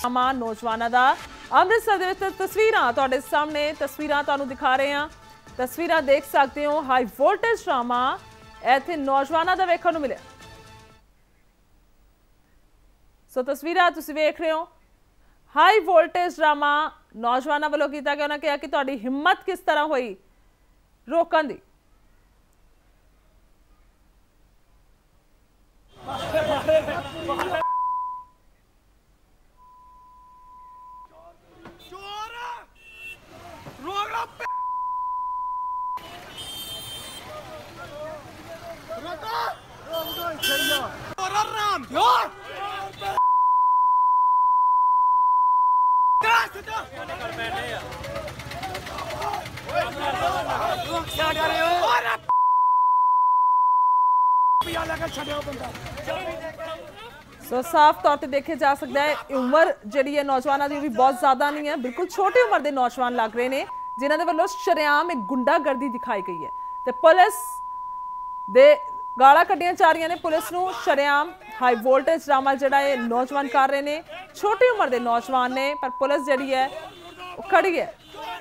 नौजवानों का अमृतसर के तस्वीरां तुहाडे सामने तस्वीरां तुहानूं दिखा रहे हैं। तस्वीरां देख सकते हो, हाई वोल्टेज ड्रामा इत्थे नौजवानों का वेखण नूं मिलिया। सो तस्वीरां तुसीं वेख रहे हो, हाई वोल्टेज ड्रामा नौजवानों वालों कीता गया। उन्होंने कहा कि तुहाडी हिम्मत किस तरह हुई रोकण दी। सो साफ तौर पर देखे जा सकता है उम्र जी है नौजवानों की भी बहुत ज्यादा नहीं है, बिल्कुल छोटी उम्र के नौजवान लग रहे हैं जिन्हों के वालों शरेआम एक गुंडागर्दी दिखाई गई है। तो पुलिस दे गाला कड्डियां जा रही ने पुलिस नूं। शरेआम हाई वोल्टेज ड्रामा जिहड़ा है नौजवान कर रहे हैं, छोटी उम्र के नौजवान ने, पर पुलिस जिहड़ी है वो खड़ी है।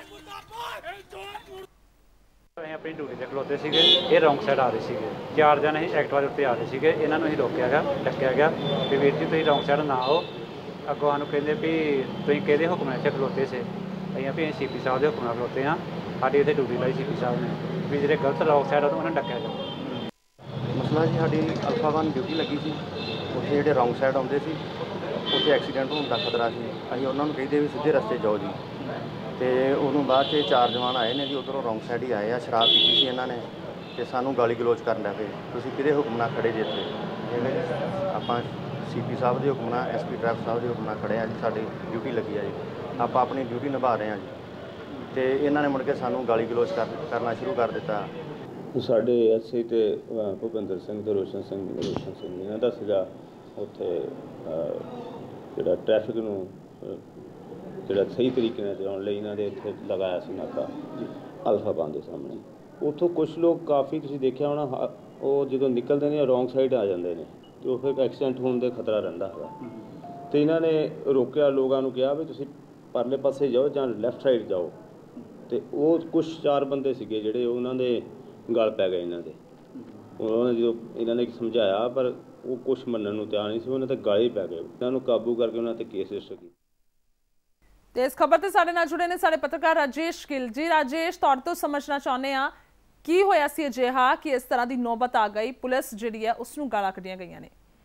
अपनी ड्यूटी से खलोते थे, ये रोंग साइड आ रहे थे, 4 जने एक्टिवा के उत्ते आ रहे थे। इन्होंने ही रोकया गया, डकिया गया कि वीर जी तुम रोंग साइड ना आओ। अगों सानूं कहंदे भी तुसीं किहदे हुक्म इत्थे खलोते से, असीं भी सीपी साहब के हुक्म नाल खलोते हाँ, साडी इत्थे ड्यूटी लाई सीपी साहब ने भी जिहड़े गलत रोंग साइड उन्होंने डकिया जाओ। मसला जी साडी अल्फा 1 ड्यूटी लगी सी, उत्थे जिहड़े रोंग साइड आउंदे सी उत्थे एक्सीडेंट होने का खतरा सी। असीं उन्हां नूं कहिदे भी सीधे रस्ते जाओ जी, तो उदों बाद 4 जवान आए ने जी, उधरों रोंग साइड ही आए आ, शराब पीती सी इन्हां ने ते सानूं गाली गलोच करन लग पे। तुसीं किहदे हुक्म नाल खड़े जे इत्थे? ठीक है जी, आपां सीपी साहब के हुक्म नाल, SP ट्रैफिक साहब के हुक्म नाल खड़े आ जी, साडी ड्यूटी लगी है जी, आपां अपनी ड्यूटी निभा रहे हैं जी। तो इन्हां ने मुड़ के सानूं गाली गलोच करना शुरू कर दिता। साढ़े SI तो भुपिंदर सिंह तो रोशन सिंह इन्हों का सीगा उत्थे जिहड़ा ट्रैफिक नूं जिहड़ा सही तरीके नाल चलाउण लई इन्हां दे उत्थे लगाया सी नाका अल्फा 1 के सामने। उत्थों कुछ लोग काफ़ी तुसीं देखिया होना, वो जो निकलते हैं रोंग साइड आ जाते हैं तो फिर एक्सीडेंट होने का खतरा रहिंदा है। तो इन्हों ने रोकिया, लोगों को कहा भी तुसीं परले पासे जाओ जां लैफ्ट साइड जाओ। तो वो कुछ 4 बंदे सीगे जिहड़े उन्होंने गल पै गए इन्हों के। उन्होंने जो इन्होंने समझाया पर वो कुछ मनण नूं तैयार नहीं सी, उन्होंने तो गल ही पै गए। इन्हों काबू करके उन्होंने केस रजिस्टर किया। तो इस खबर से साडे नाल जुड़े ने साडे पत्रकार राजेश गिल जी। राजेश, तुहाडे तो समझना चाहुंदे आ की होया सी अजिहा कि इस तरह की नौबत आ गई, पुलिस जिहड़ी है उसनूं गालां कड्डियां गईयां ने?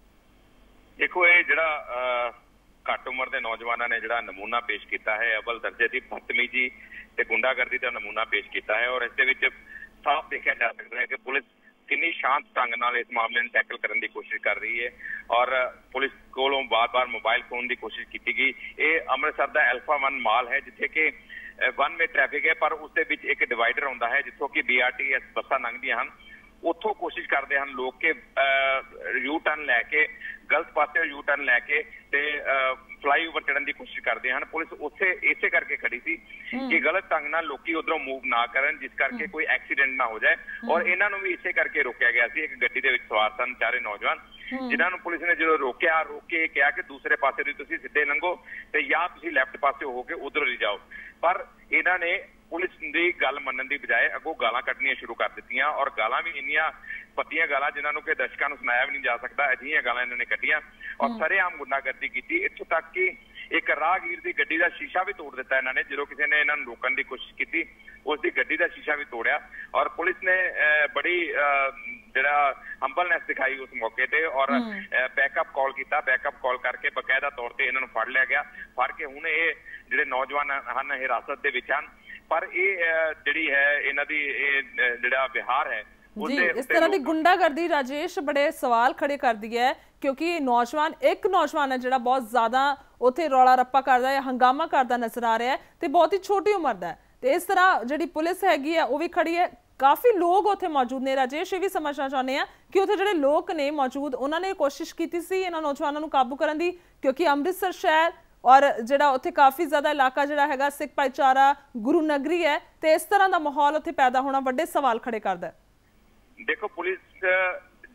देखो ये जिहड़ा घट उम्र के नौजवानों ने जिहड़ा नमूना पेश किया है, अव्वल दर्जे की बदतमीजी ते गुंडागर्दी का नमूना पेश किया है। और इस साफ देखा जा सकता है कि पुलिस कितनी शांत ढंग नाल इस मामले में टैकल करने की कोशिश कर रही है। और पुलिस कोलों बार बार मोबाइल फोन की कोशिश की गई। ये अमृतसर का अल्फा 1 माल है जिथे कि 1 वे ट्रैफिक है, पर उसके बीच एक डिवाइडर आता है जितों कि BRTS बसा लंघदियां हैं। उतों कोशिश करते हैं लोग के यू टर्न लैके गलत पासे यू टर्न लैके फ्लाई ओवर चढ़न की कोशिश करते हैं। पुलिस उत्थे इसे करके खड़ी थी कि गलत ढंग नाल लोकी उधरों मूव ना करन, जिस करके कोई एक्सीडेंट ना हो जाए। और इन्हां नूं भी इसे करके रोकया गया सी। एक गड्डी दे विच सवार सन 4 नौजवान, जिन्हां नूं पुलिस ने जो रोकया, रोक के कहा कि दूसरे पासे दी तुसीं सिद्धे लंघो ते या तुसीं लैफ्ट पासे हो के उधरों ही जाओ। पर इन्हां ने पुलिस की गल मनण की बजाय अगों गालां कड्ढणियां शुरू कर दित्तियां। और गालां भी इन्नियां पत्तियां गालां जिन्हां कि दर्शकों को सुनाया भी नहीं जा सकता, अजिहियां गालां इन्होंने कड्ढियां और सरेआम गुंडागर्दी की। इत्थों तक कि एक राहगीर की गड्डी का शीशा भी तोड़ दिता इन्होंने, जो किसी ने इन्होंने रोकने की कोशिश की, उसकी गड्डी का शीशा भी तोड़िया। और पुलिस ने बड़ी जिहड़ा हंबलनेस दिखाई उस मौके पर और बैकअप कॉल किया। बैकअप कॉल करके बकायदा तौर पर इन्होंने फड़ लिया गया। फड़ के हुण ये जिहड़े नौजवान हैं हिरासत दे विच हन। पर ये जिहड़ी है इन्हां दी जिहड़ा बिहार है जी, इस तरह की गुंडागर्दी राजेश बड़े सवाल खड़े कर दिए है, क्योंकि नौजवान एक नौजवान है जिहड़ा बहुत ज्यादा उत्थे रौला रप्पा करदा है, हंगामा करदा नजर आ रहा है, तो बहुत ही छोटी उम्र का है। तो इस तरह जिहड़ी पुलिस हैगी है वो भी खड़ी है, काफ़ी लोग उत्थे मौजूद ने। राजेश, ये भी समझना चाहते हैं कि उत्थे जिहड़े लोग ने मौजूद उन्होंने कोशिश की सी इन्हां नौजवानों को काबू करने की, क्योंकि अमृतसर शहर और जिहड़ा उत्थे काफ़ी ज़्यादा इलाका जिहड़ा हैगा सिख भाईचारा गुरु नगरी है, तो इस तरह का माहौल उत्थे पैदा होना बड़े सवाल खड़े करदा है। देखो पुलिस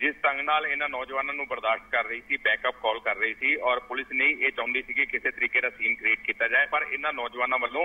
ਜਿਸ ਢੰਗ ਨਾਲ ਇਹਨਾਂ ਨੌਜਵਾਨਾਂ ਨੂੰ ਬਰਦਾਸ਼ਤ ਕਰ ਰਹੀ ਸੀ, ਬੈਕਅਪ ਕਾਲ ਕਰ ਰਹੀ ਸੀ ਔਰ ਪੁਲਿਸ ਨਹੀਂ ਇਹ ਚਾਹੁੰਦੀ ਸੀ ਕਿ ਕਿਸੇ ਤਰੀਕੇ ਦਾ ਸੀਨ ਕ੍ਰੀਏਟ ਕੀਤਾ ਜਾਏ, ਪਰ ਇਹਨਾਂ ਨੌਜਵਾਨਾਂ ਵੱਲੋਂ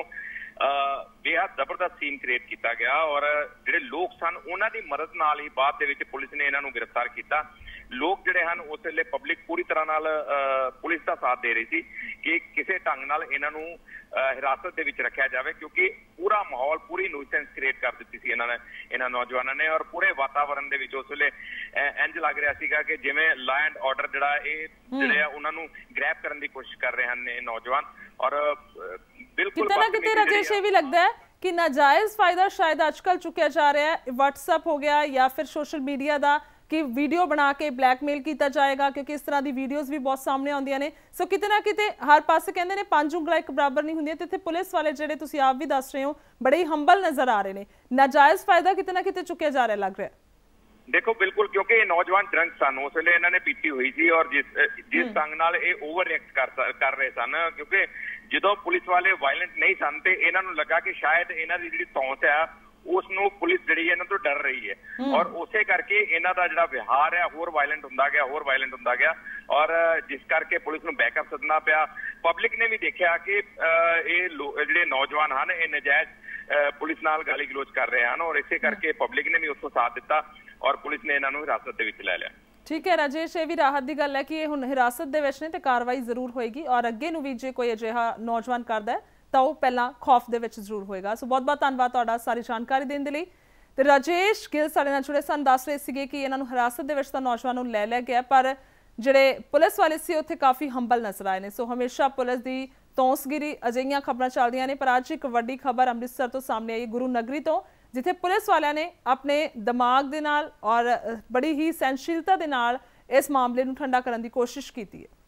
ਬੇहद ਜ਼ਬਰਦਸਤ ਸੀਨ ਕ੍ਰੀਏਟ ਕੀਤਾ ਗਿਆ ਔਰ ਜਿਹੜੇ ਲੋਕ ਸਨ ਉਹਨਾਂ ਦੀ ਮਦਦ ਨਾਲ ਹੀ ਬਾਅਦ ਦੇ ਵਿੱਚ ਪੁਲਿਸ ਨੇ ਇਹਨਾਂ ਨੂੰ ਗ੍ਰਿਫਤਾਰ ਕੀਤਾ। ਲੋਕ ਜਿਹੜੇ ਹਨ ਉਸ ਵੇਲੇ ਪਬਲਿਕ ਪੂਰੀ ਤਰ੍ਹਾਂ ਨਾਲ ਪੁਲਿਸ ਦਾ ਸਾਥ ਦੇ ਰਹੀ ਸੀ ਕਿ ਕਿਸੇ ਢੰਗ ਨਾਲ ਇਹਨਾਂ ਨੂੰ ਹਿਰਾਸਤ ਦੇ ਵਿੱਚ ਰੱਖਿਆ ਜਾਵੇ, ਕਿਉਂਕਿ ਪੂਰਾ ਮਾਹੌਲ, ਪੂਰੀ ਨਿਊਸੈਂਸ ਕ੍ਰੀਏਟ ਕਰ ਦਿੱਤੀ ਸੀ ਇਹਨਾਂ ਨੌਜਵਾਨਾਂ ਨੇ ਔਰ ਪੂਰੇ ਵਾਤਾਵਰਨ ਦੇ ਵਿੱਚ ਉਸ ਵੇਲੇ ਇੰਜ ਲੱਗ ਰਿਹਾ ਸੀਗਾ ਕਿ ਜਿਵੇਂ ਲਾ ਐਂਡ ਆਰਡਰ ਜਿਹੜਾ ਇਹ ਜਿਹੜੇ ਆ ਉਹਨਾਂ ਨੂੰ ਗ੍ਰੈਬ ਕਰਨ ਦੀ ਕੋਸ਼ਿਸ਼ ਕਰ ਰਹੇ ਹਨ ਇਹ ਨੌਜਵਾਨ। ਔਰ ਬਿਲਕੁਲ ਕਿਤੇ ਨਾ ਕਿਤੇ ਰਾਜੇਸ਼ ਇਹ ਵੀ ਲੱਗਦਾ ਹੈ ਕਿ ਨਾਜਾਇਜ਼ ਫਾਇਦਾ ਸ਼ਾਇਦ ਅੱਜਕੱਲ ਚੁੱਕਿਆ ਜਾ ਰਿਹਾ ਹੈ, WhatsApp ਹੋ ਗਿਆ ਜਾਂ ਫਿਰ ਸੋਸ਼ਲ ਮੀਡੀਆ ਦਾ, ਕਿ ਵੀਡੀਓ ਬਣਾ ਕੇ ਬਲੈਕਮੇਲ ਕੀਤਾ ਜਾਏਗਾ, ਕਿਉਂਕਿ ਇਸ ਤਰ੍ਹਾਂ ਦੀ ਵੀਡੀਓਜ਼ ਵੀ ਬਹੁਤ ਸਾਹਮਣੇ ਆਉਂਦੀਆਂ ਨੇ। ਸੋ ਕਿਤੇ ਨਾ ਕਿਤੇ ਹਰ ਪਾਸੇ ਕਹਿੰਦੇ ਨੇ 5 ਉਂਗਲਾਂ ਇੱਕ ਬਰਾਬਰ ਨਹੀਂ ਹੁੰਦੀਆਂ, ਤੇ ਇੱਥੇ ਪੁਲਿਸ ਵਾਲੇ ਜਿਹੜੇ ਤੁਸੀਂ ਆਪ ਵੀ ਦੱਸ ਰਹੇ ਹੋ ਬੜੇ ਹੀ ਹੰਬਲ ਨਜ਼ਰ ਆ ਰਹੇ ਨੇ। ਨਾਜਾਇਜ਼ ਫਾਇਦਾ ਕਿਤੇ ਨਾ ਕਿਤੇ ਚੁੱਕਿਆ ਜਾ ਰਿਹਾ ਲੱਗ ਰਿਹਾ। ਦੇਖੋ ਬਿਲਕੁਲ, ਕਿਉਂਕਿ ਇਹ ਨੌਜਵਾਨ ਡਰੰਕ ਸਨ, ਉਸ ਵੇਲੇ ਇਹਨਾਂ ਨੇ ਪੀਤੀ ਹੋਈ ਸੀ ਔਰ ਜਿਸ ਢੰਗ ਨਾਲ ਇਹ ਓਵਰ ਰਿਐਕਟ ਕਰ ਰਹੇ ਸਨ, ਕਿਉਂਕਿ ਜਦੋਂ ਪੁਲਿਸ ਵਾਲੇ ਵਾਇਲੈਂਟ ਨਹੀਂ ਸਨ ਤੇ ਇਹਨਾਂ ਨੂੰ ਲੱਗਾ ਕਿ ਸ਼ਾਇਦ ਇਹਨਾਂ ਦੀ ਜਿਹੜੀ ਧੌਂਸ ਆ ਉਸ ਨੂੰ ਪੁਲਿਸ ਜਿਹੜੀ ਇਹਨਾਂ ਤੋਂ ਡਰ ਰਹੀ ਹੈ ਔਰ ਉਸੇ ਕਰਕੇ ਇਹਨਾਂ ਦਾ ਜਿਹੜਾ ਵਿਹਾਰ ਹੈ ਹੋਰ ਵਾਇਲੈਂਟ ਹੁੰਦਾ ਗਿਆ ਔਰ ਜਿਸ ਕਰਕੇ ਪੁਲਿਸ ਨੂੰ ਬੈਕਅਪ ਸੱਦਣਾ ਪਿਆ। ਪਬਲਿਕ ਨੇ ਵੀ ਦੇਖਿਆ ਕਿ ਇਹ ਜਿਹੜੇ ਨੌਜਵਾਨ ਹਨ ਇਹ ਨਜਾਇਜ਼ ਪੁਲਿਸ ਨਾਲ ਗਾਲੀ ਗਲੋਚ ਕਰ ਰਹੇ ਹਨ ਔਰ ਇਸੇ ਕਰਕੇ ਪਬਲਿਕ ਨੇ ਵੀ ਉਸ ਤੋਂ ਸਾਥ ਦਿੱਤਾ ਔਰ ਪੁਲਿਸ ਨੇ ਇਹਨਾਂ ਨੂੰ ਹਿਰਾਸਤ ਦੇ ਵਿੱਚ ਲੈ ਲਿਆ। ਠੀਕ ਹੈ ਰਾਜੇਸ਼, ਇਹ ਵੀ ਰਾਹਤ ਦੀ ਗੱਲ ਹੈ ਕਿ ਇਹ ਹੁਣ ਹਿਰਾਸਤ ਦੇ ਵਿੱਚ ਨੇ ਤੇ ਕਾਰਵਾਈ ਜ਼ਰੂਰ ਹੋਏਗੀ ਔਰ ਅੱਗੇ ਨੂੰ ਵੀ ਜੇ ਕੋਈ ਅਜਿਹਾ ਨੌਜਵਾਨ ਕਰਦਾ ਹੈ ਤਾਂ ਉਹ ਪਹਿਲਾਂ ਖੌਫ ਦੇ ਵਿੱਚ ਜ਼ਰੂਰ ਹੋਏਗਾ। ਸੋ ਬਹੁਤ ਬਹੁਤ ਧੰਨਵਾਦ ਤੁਹਾਡਾ ਸਾਰੀ ਜਾਣਕਾਰੀ ਦੇਣ ਦੇ ਲਈ। ਤੇ ਰਾਜੇਸ਼ ਗਿੱਲ ਸਾਡੇ ਨਾਲ ਜੁੜੇ ਸਨ, ਦੱਸ ਰਹੇ ਸੀਗੇ ਕਿ ਇਹਨਾਂ ਨੂੰ ਹਿਰਾਸਤ ਦੇ ਵਿੱਚ ਤਾਂ ਨੌਜਵਾਨ ਨੂੰ ਲੈ ਲਿਆ ਗਿਆ, ਪਰ ਜਿਹੜੇ ਪੁਲਿਸ ਵਾਲੇ ਸੀ ਉੱਥੇ ਕਾਫੀ ਹੰਬਲ ਨਜ਼ਰ ਆਏ ਨੇ। ਸੋ ਹਮੇਸ਼ਾ ਪੁਲਿਸ ਦੀ ਤੌਂਸਗਿਰੀ ਅਜਿਹੀਆਂ ਖਬਰਾਂ ਚੱਲਦੀਆਂ ਨੇ, ਪਰ ਅੱਜ ਇੱਕ ਵੱਡੀ ਖਬਰ ਅੰਮ੍ਰਿਤਸਰ ਤੋਂ ਸਾਹਮਣੇ ਆਈ, ਗੁਰੂ ਨਗਰੀ ਤੋਂ, ਜਿੱਥੇ ਪੁਲਿਸ ਵਾਲਿਆਂ ਨੇ ਆਪਣੇ ਦਿਮਾਗ ਦੇ ਨਾਲ ਔਰ ਬੜੀ ਹੀ ਸਹਿਨਸ਼ੀਲਤਾ ਦੇ ਨਾਲ ਇਸ ਮਾਮਲੇ ਨੂੰ ਠੰਡਾ ਕਰਨ ਦੀ ਕੋਸ਼ਿਸ਼ ਕੀਤੀ ਹੈ।